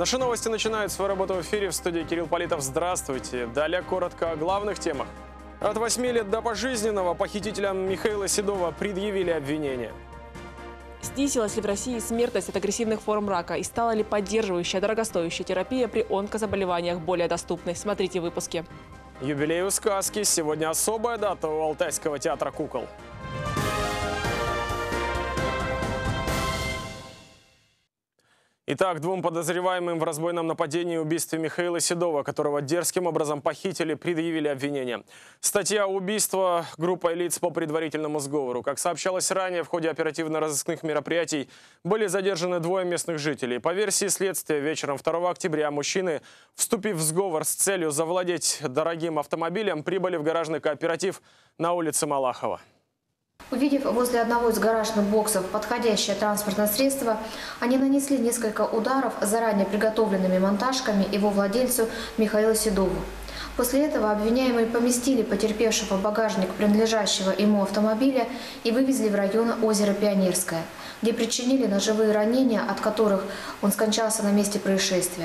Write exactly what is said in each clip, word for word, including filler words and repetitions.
Наши новости начинают свою работу в эфире. В студии Кирилл Политов. Здравствуйте. Далее коротко о главных темах. От восьми лет до пожизненного похитителям Михаила Седова предъявили обвинение. Снизилась ли в России смертность от агрессивных форм рака и стала ли поддерживающая дорогостоящая терапия при онкозаболеваниях более доступной? Смотрите в выпуске. Юбилей у сказки. Сегодня особая дата у Алтайского театра кукол. Итак, двум подозреваемым в разбойном нападении и убийстве Михаила Седова, которого дерзким образом похитили, предъявили обвинение. Статья «Убийство группой лиц по предварительному сговору». Как сообщалось ранее, в ходе оперативно-розыскных мероприятий были задержаны двое местных жителей. По версии следствия, вечером второго октября мужчины, вступив в сговор с целью завладеть дорогим автомобилем, прибыли в гаражный кооператив на улице Малахова. Увидев возле одного из гаражных боксов подходящее транспортное средство, они нанесли несколько ударов заранее приготовленными монтажками его владельцу Михаилу Седову. После этого обвиняемые поместили потерпевшего в багажник принадлежащего ему автомобиля и вывезли в район озера Пионерское, где причинили ножевые ранения, от которых он скончался на месте происшествия.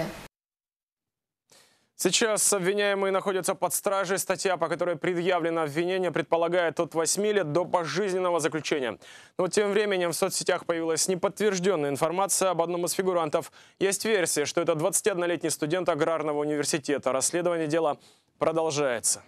Сейчас обвиняемые находятся под стражей. Статья, по которой предъявлено обвинение, предполагает от восьми лет до пожизненного заключения. Но тем временем в соцсетях появилась неподтвержденная информация об одном из фигурантов. Есть версия, что это двадцатиоднолетний студент аграрного университета. Расследование дела продолжается.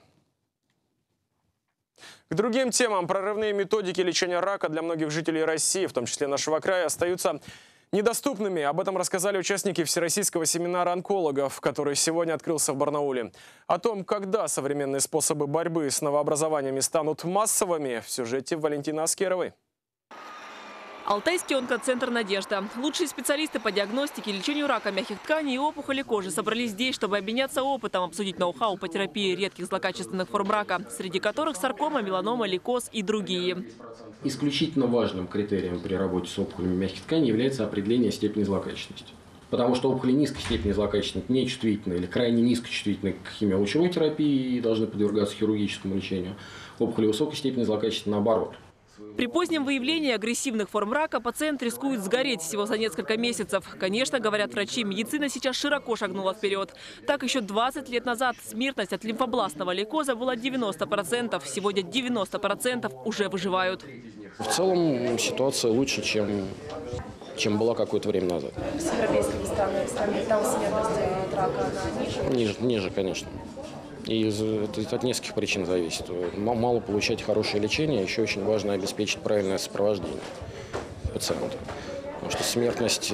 К другим темам. Прорывные методики лечения рака для многих жителей России, в том числе нашего края, остаются недоступными. Об этом рассказали участники Всероссийского семинара онкологов, который сегодня открылся в Барнауле. О том, когда современные способы борьбы с новообразованиями станут массовыми, в сюжете Валентины Аскеровой. Алтайский онкоцентр «Надежда». Лучшие специалисты по диагностике и лечению рака мягких тканей и опухоли кожи собрались здесь, чтобы обменяться опытом, обсудить ноу-хау по терапии редких злокачественных форм рака, среди которых саркома, меланома, лейкоз и другие. Исключительно важным критерием при работе с опухолями мягких тканей является определение степени злокачественности. Потому что опухоли низкой степени злокачественности нечувствительны или крайне низкочувствительны к химиолучевой терапии и должны подвергаться хирургическому лечению. Опухоли высокой степени злокачественности наоборот. При позднем выявлении агрессивных форм рака пациент рискует сгореть всего за несколько месяцев. Конечно, говорят врачи, медицина сейчас широко шагнула вперед. Так, еще двадцать лет назад смертность от лимфобластного лейкоза была девяносто процентов. Сегодня девяносто процентов уже выживают. В целом ситуация лучше, чем, чем была какое-то время назад. С европейскими странами, странами там смертность от рака ниже? Ниже, ниже, конечно. И это от нескольких причин зависит. Мало получать хорошее лечение, еще очень важно обеспечить правильное сопровождение пациента. Потому что смертность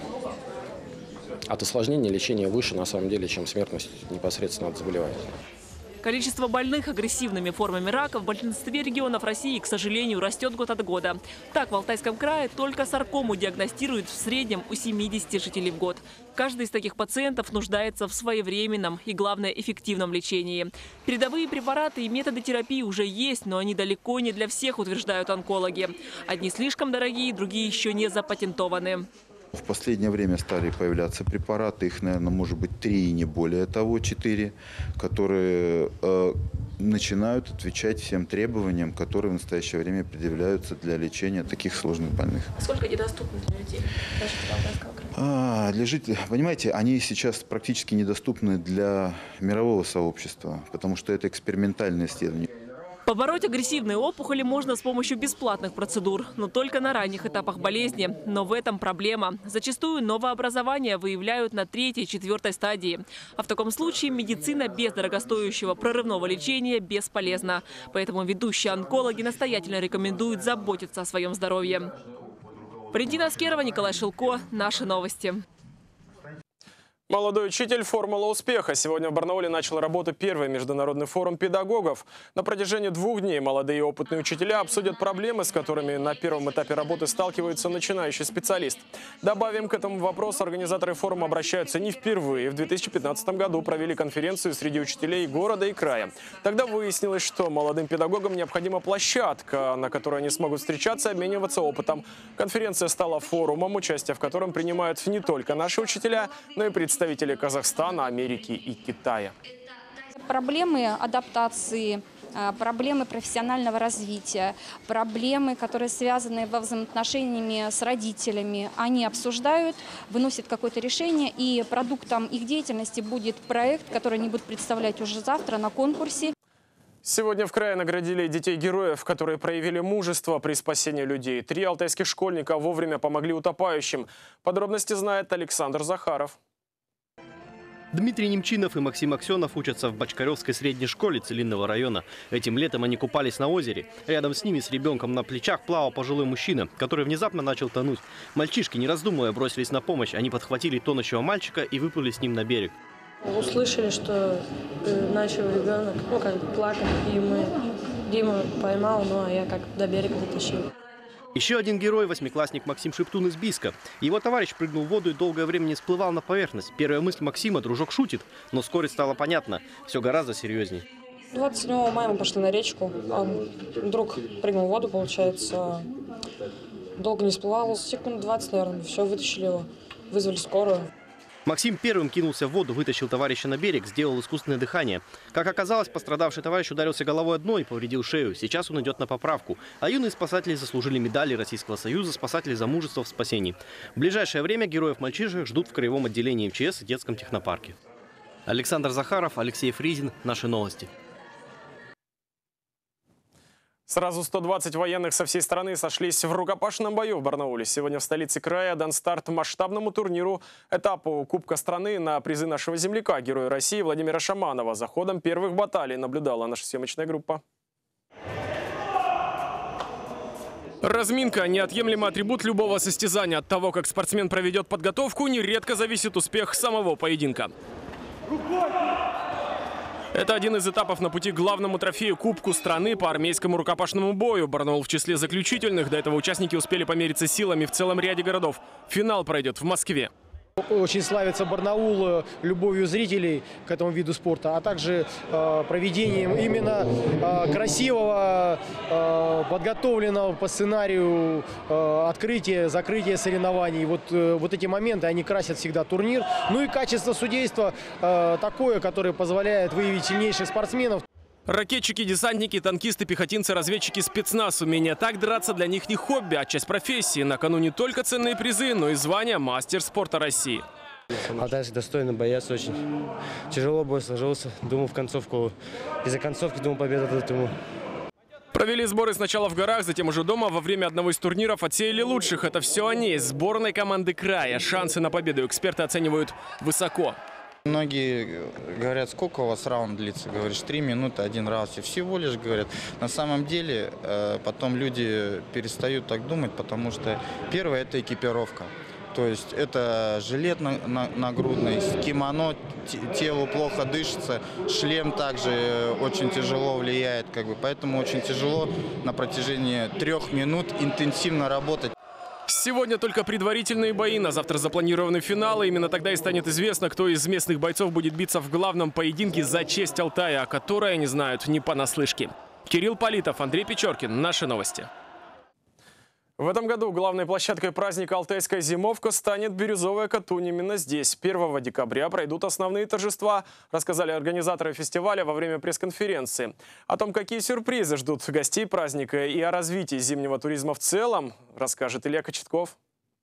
от осложнения лечения выше, на самом деле, чем смертность непосредственно от заболевания. Количество больных агрессивными формами рака в большинстве регионов России, к сожалению, растет год от года. Так, в Алтайском крае только саркому диагностируют в среднем у семидесяти жителей в год. Каждый из таких пациентов нуждается в своевременном и, главное, эффективном лечении. Передовые препараты и методы терапии уже есть, но они далеко не для всех, утверждают онкологи. Одни слишком дорогие, другие еще не запатентованы. В последнее время стали появляться препараты, их, наверное, может быть три и не более того, четыре, которые э, начинают отвечать всем требованиям, которые в настоящее время предъявляются для лечения таких сложных больных. А сколько недоступны для людей? А, для жителей, понимаете, они сейчас практически недоступны для мирового сообщества, потому что это экспериментальные исследования. Побороть агрессивные опухоли можно с помощью бесплатных процедур, но только на ранних этапах болезни. Но в этом проблема. Зачастую новообразования выявляют на третьей, четвертой стадии. А в таком случае медицина без дорогостоящего прорывного лечения бесполезна. Поэтому ведущие онкологи настоятельно рекомендуют заботиться о своем здоровье. Валентина Аскерова, Николай Шилко. Наши новости. Молодой учитель – формула успеха. Сегодня в Барнауле начал работу первый международный форум педагогов. На протяжении двух дней молодые и опытные учителя обсудят проблемы, с которыми на первом этапе работы сталкивается начинающий специалист. Добавим к этому вопросу, организаторы форума обращаются не впервые. В две тысячи пятнадцатом году провели конференцию среди учителей города и края. Тогда выяснилось, что молодым педагогам необходима площадка, на которой они смогут встречаться и обмениваться опытом. Конференция стала форумом, участие в котором принимают не только наши учителя, но и представители представители Казахстана, Америки и Китая. Проблемы адаптации проблемы профессионального развития, проблемы, которые связаны во взаимоотношениями с родителями. Они обсуждают, выносят какое-то решение, и продуктом их деятельности будет проект, который они будут представлять уже завтра на конкурсе. Сегодня в крае наградили детей-героев, которые проявили мужество при спасении людей. Три алтайских школьника вовремя помогли утопающим. Подробности знает Александр Захаров. Дмитрий Немчинов и Максим Аксенов учатся в Бочкаревской средней школе Целинного района. Этим летом они купались на озере. Рядом с ними с ребенком на плечах плавал пожилой мужчина, который внезапно начал тонуть. Мальчишки, не раздумывая, бросились на помощь. Они подхватили тонущего мальчика и выплыли с ним на берег. Услышали, что начал ребенок ну, как плакать, и мы Дима поймал, ну а я как до берега дотащил. Еще один герой – восьмиклассник Максим Шептун из Бийска. Его товарищ прыгнул в воду и долгое время не всплывал на поверхность. Первая мысль Максима – дружок шутит, но вскоре стало понятно – все гораздо серьезнее. двадцать седьмого мая мы пошли на речку, а друг прыгнул в воду, получается, долго не всплывал, секунд двадцать, наверное, все, вытащили его, вызвали скорую. Максим первым кинулся в воду, вытащил товарища на берег, сделал искусственное дыхание. Как оказалось, пострадавший товарищ ударился головой о дно и повредил шею. Сейчас он идет на поправку. А юные спасатели заслужили медали Российского Союза «Спасатели за мужество в спасении». В ближайшее время героев-мальчишек ждут в краевом отделении МЧС и детском технопарке. Александр Захаров, Алексей Фризин. Наши новости. Сразу сто двадцать военных со всей страны сошлись в рукопашном бою в Барнауле. Сегодня в столице края дан старт масштабному турниру этапу Кубка страны на призы нашего земляка, героя России Владимира Шаманова. За ходом первых баталий наблюдала наша съемочная группа. Разминка – неотъемлемый атрибут любого состязания. От того, как спортсмен проведет подготовку, нередко зависит успех самого поединка. Это один из этапов на пути к главному трофею Кубку страны по армейскому рукопашному бою. Барнаул в числе заключительных. До этого участники успели помериться силами в целом ряде городов. Финал пройдет в Москве. Очень славится Барнаул любовью зрителей к этому виду спорта, а также э, проведением именно э, красивого, э, подготовленного по сценарию э, открытия, закрытия соревнований. Вот, э, вот эти моменты, они красят всегда турнир. Ну и качество судейства э, такое, которое позволяет выявить сильнейших спортсменов. Ракетчики, десантники, танкисты, пехотинцы, разведчики, спецназ. Умение так драться для них не хобби, а часть профессии. На кону не только ценные призы, но и звание мастер спорта России. Алтайский достойный боец, очень тяжело бой сложился. Думал в концовку, из-за концовки думал победа дадут ему. Провели сборы сначала в горах, затем уже дома. Во время одного из турниров отсеяли лучших. Это все они, сборной команды края. Шансы на победу эксперты оценивают высоко. Многие говорят, сколько у вас раунд длится? Говоришь, три минуты, один раунд. Всего лишь говорят. На самом деле, потом люди перестают так думать, потому что первое – это экипировка. То есть это жилет нагрудный, кимоно, телу плохо дышится, шлем также очень тяжело влияет. Как бы, поэтому очень тяжело на протяжении трех минут интенсивно работать. Сегодня только предварительные бои, на завтра запланированы финалы. Именно тогда и станет известно, кто из местных бойцов будет биться в главном поединке за честь Алтая, о которой они знают не понаслышке. Кирилл Политов, Андрей Печоркин. Наши новости. В этом году главной площадкой праздника «Алтайская зимовка» станет Бирюзовая Катунь. Именно здесь первого декабря пройдут основные торжества, рассказали организаторы фестиваля во время пресс-конференции. О том, какие сюрпризы ждут гостей праздника и о развитии зимнего туризма в целом, расскажет Илья Кочетков.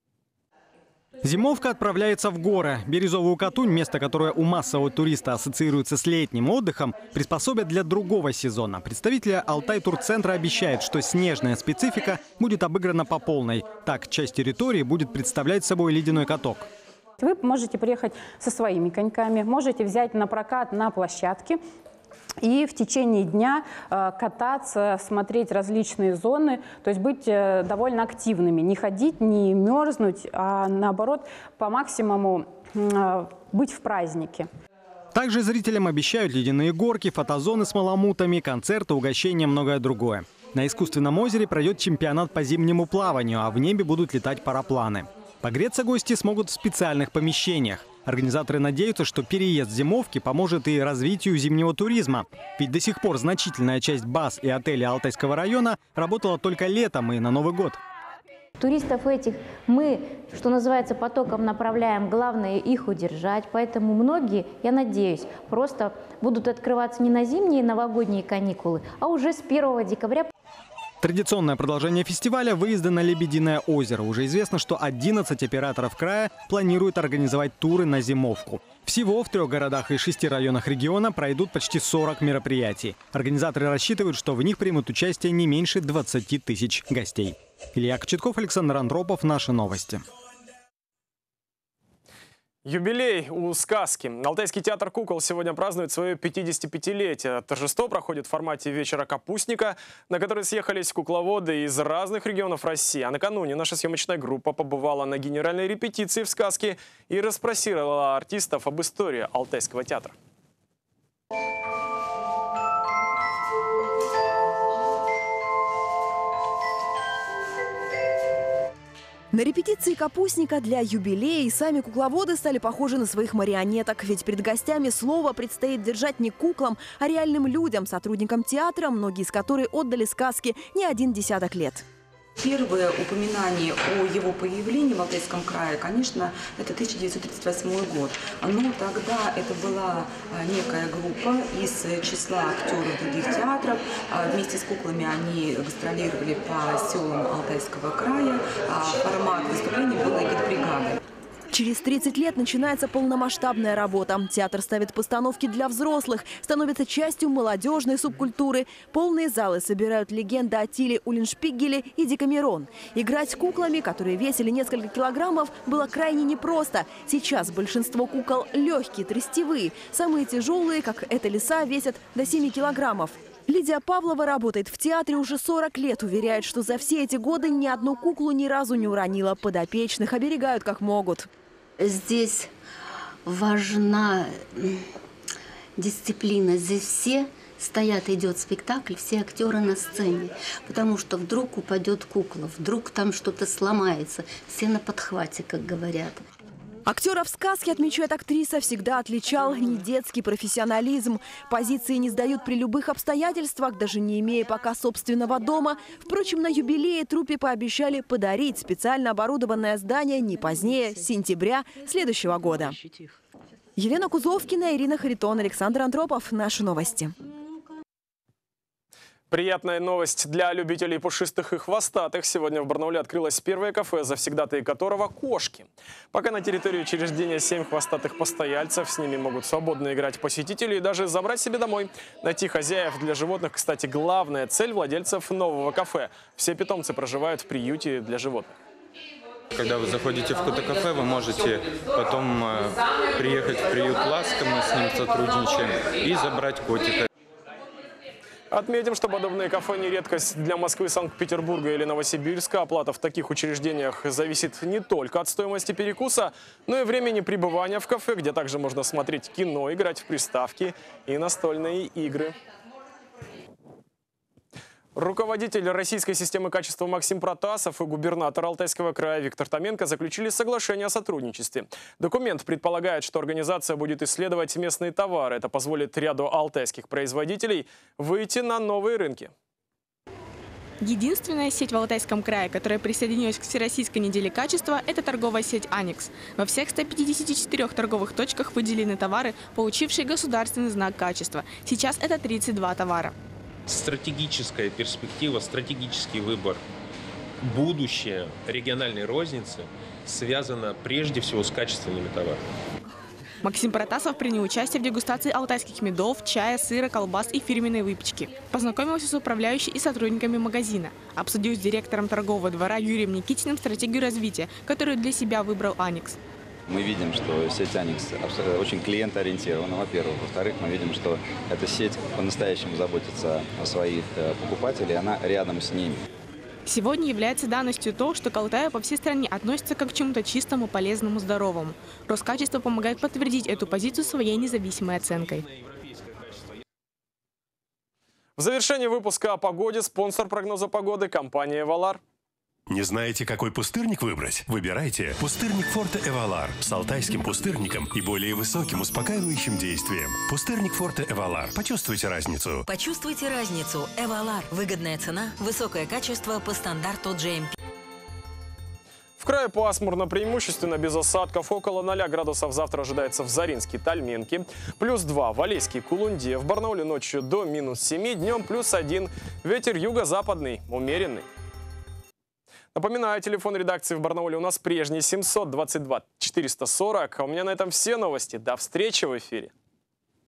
Зимовка отправляется в горы. Бирюзовую Катунь, место, которое у массового туриста ассоциируется с летним отдыхом, приспособят для другого сезона. Представители Алтай-турцентра обещают, что снежная специфика будет обыграна по полной. Так, часть территории будет представлять собой ледяной каток. Вы можете приехать со своими коньками, можете взять на прокат на площадке и в течение дня э, кататься, смотреть различные зоны, то есть быть э, довольно активными, не ходить, не мерзнуть, а наоборот по максимуму э, быть в празднике. Также зрителям обещают ледяные горки, фотозоны с маламутами, концерты, угощения и многое другое. На искусственном озере пройдет чемпионат по зимнему плаванию, а в небе будут летать парапланы. Погреться гости смогут в специальных помещениях. Организаторы надеются, что переезд зимовки поможет и развитию зимнего туризма. Ведь до сих пор значительная часть баз и отелей Алтайского района работала только летом и на Новый год. Туристов этих мы, что называется, потоком направляем, главное их удержать. Поэтому многие, я надеюсь, просто будут открываться не на зимние новогодние каникулы, а уже с первого декабря. Традиционное продолжение фестиваля – выезды на Лебединое озеро. Уже известно, что одиннадцать операторов края планируют организовать туры на зимовку. Всего в трех городах и шести районах региона пройдут почти сорок мероприятий. Организаторы рассчитывают, что в них примут участие не меньше двадцати тысяч гостей. Илья Кочетков, Александр Андропов. Наши новости. Юбилей у сказки. Алтайский театр кукол сегодня празднует свое пятидесятипятилетие. Торжество проходит в формате вечера капустника, на который съехались кукловоды из разных регионов России. А накануне наша съемочная группа побывала на генеральной репетиции в сказке и расспросила артистов об истории Алтайского театра. На репетиции капустника для юбилея и сами кукловоды стали похожи на своих марионеток. Ведь перед гостями слово предстоит держать не куклам, а реальным людям, сотрудникам театра, многие из которых отдали сказке не один десяток лет. Первое упоминание о его появлении в Алтайском крае, конечно, это тысяча девятьсот тридцать восьмой год. Но тогда это была некая группа из числа актеров других театров. Вместе с куклами они гастролировали по селам Алтайского края. Формат выступления был агитбригады. Через тридцать лет начинается полномасштабная работа. Театр ставит постановки для взрослых, становится частью молодежной субкультуры. Полные залы собирают легенды о Тиле Уллиншпигеле и Декамерон. Играть куклами, которые весили несколько килограммов, было крайне непросто. Сейчас большинство кукол легкие, тростевые. Самые тяжелые, как эта лиса, весят до семи килограммов. Лидия Павлова работает в театре уже сорок лет. Уверяет, что за все эти годы ни одну куклу ни разу не уронила. Подопечных оберегают как могут. Здесь важна дисциплина. Здесь все стоят, идет спектакль, все актеры на сцене. Потому что вдруг упадет кукла, вдруг там что-то сломается. Все на подхвате, как говорят. Актеров сказки, отмечает актриса, всегда отличал не детский профессионализм. Позиции не сдают при любых обстоятельствах, даже не имея пока собственного дома. Впрочем, на юбилее труппе пообещали подарить специально оборудованное здание не позднее сентября следующего года. Елена Кузовкина, Ирина Харитон, Александр Андропов. Наши новости. Приятная новость для любителей пушистых и хвостатых. Сегодня в Барнауле открылось первое кафе, завсегдатаи которого – кошки. Пока на территории учреждения семь хвостатых постояльцев. С ними могут свободно играть посетители и даже забрать себе домой. Найти хозяев для животных, кстати, главная цель владельцев нового кафе. Все питомцы проживают в приюте для животных. Когда вы заходите в какое-то кафе, вы можете потом приехать в приют «Ласка», мы с ним сотрудничаем, и забрать котика. Отметим, что подобные кафе не редкость для Москвы, Санкт-Петербурга или Новосибирска. Оплата в таких учреждениях зависит не только от стоимости перекуса, но и времени пребывания в кафе, где также можно смотреть кино, играть в приставки и настольные игры. Руководитель российской системы качества Максим Протасов и губернатор Алтайского края Виктор Томенко заключили соглашение о сотрудничестве. Документ предполагает, что организация будет исследовать местные товары. Это позволит ряду алтайских производителей выйти на новые рынки. Единственная сеть в Алтайском крае, которая присоединилась к Всероссийской неделе качества, это торговая сеть «Аникс». Во всех ста пятидесяти четырёх торговых точках выделены товары, получившие государственный знак качества. Сейчас это тридцать два товара. Стратегическая перспектива, стратегический выбор, будущее региональной розницы связано прежде всего с качественными товарами. Максим Протасов принял участие в дегустации алтайских медов, чая, сыра, колбас и фирменной выпечки. Познакомился с управляющей и сотрудниками магазина. Обсудил с директором торгового двора Юрием Никитиным стратегию развития, которую для себя выбрал «Аникс». Мы видим, что сеть «Аникс» очень клиентоориентирована, во-первых. Во-вторых, мы видим, что эта сеть по-настоящему заботится о своих покупателях, и она рядом с ними. Сегодня является данностью то, что к Алтаю по всей стране относятся как к чему-то чистому, полезному, здоровому. Роскачество помогает подтвердить эту позицию своей независимой оценкой. В завершении выпуска о погоде спонсор прогноза погоды – компания «Эвалар». Не знаете, какой пустырник выбрать? Выбирайте пустырник Форте Эвалар с алтайским пустырником и более высоким успокаивающим действием. Пустырник Форте Эвалар. Почувствуйте разницу. Почувствуйте разницу. Эвалар. Выгодная цена, высокое качество по стандарту джи эм пи. В крае пасмурно, преимущественно без осадков. Около ноля градусов завтра ожидается в Заринске, Тальменке. Плюс два в Алейске, Кулунде. В Барнауле ночью до минус семи, днем плюс один. Ветер юго-западный, умеренный. Напоминаю, телефон редакции в Барнауле у нас прежний семьсот двадцать два четыреста сорок. А у меня на этом все новости. До встречи в эфире.